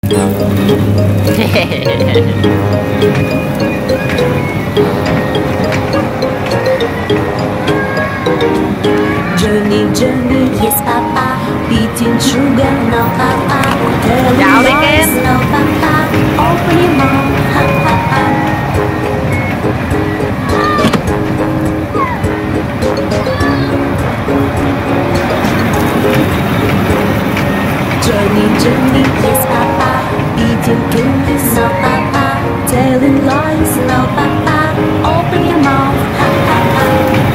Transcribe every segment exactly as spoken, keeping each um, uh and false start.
Journey, journey, yes papa. Eating sugar, no papa. Chào đi Telling Ken. lies, no papa. Open your mouth, ha ha ha. Journey, journey, yes papa. Eating cookies, no papa. Telling lies, no papa. Open your mouth, ha ha ha.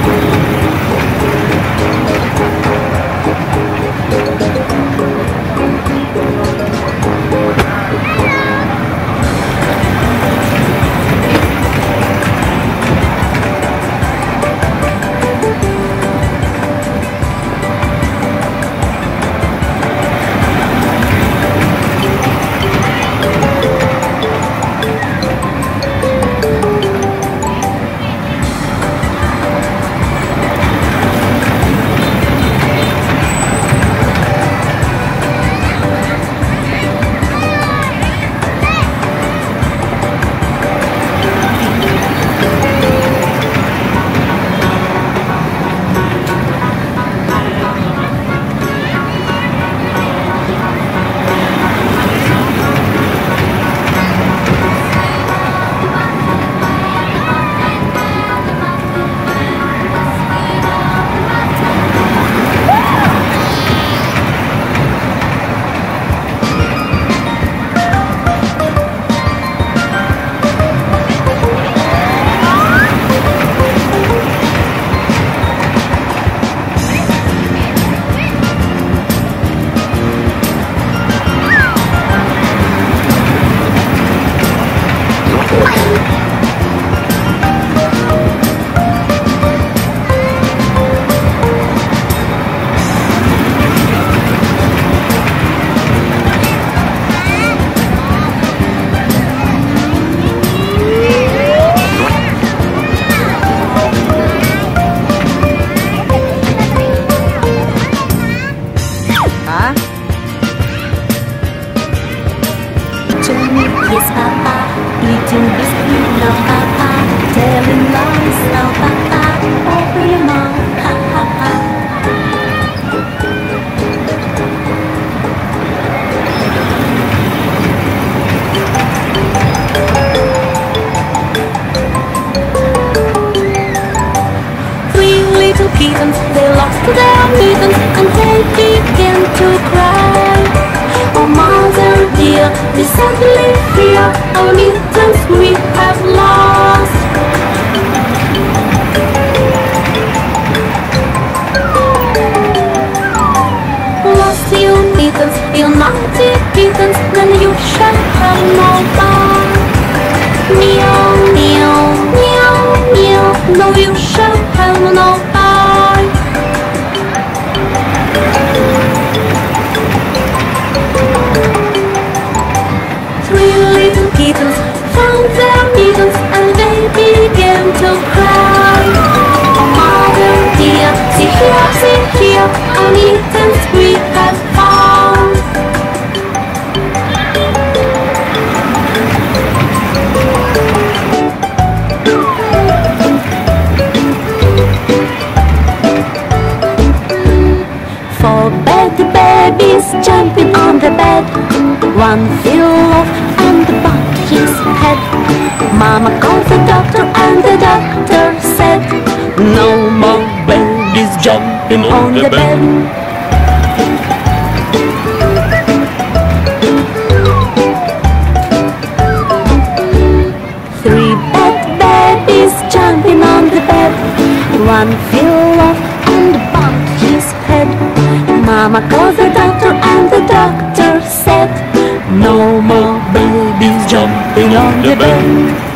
Hả? Journey, yes papa. Eating biscuit, no papa. Telling lies, no papa. Open your mouth, ha ha ha. Three little kittens, they lost their mittens and they began to cry. Oh mother dear, we sadly fear our mittens we have lost. Lost your mittens, you naughty kittens, then you shall have no fun. Meow, meow, meow, meow, no you shall have no fun. Three little kittens found their mittens and they began to cry. Oh mother dear, see here, see here, our mittens we have found. Four baby babies jumping on the bed. One fell off and bumped his head. Mama called the doctor and the doctor said, No more babies jumping on, on the bed. Three bad babies jumping on the bed. One fell off and bumped his head. Mama called the doctor and the doctor said, No more babies jumping on the bed.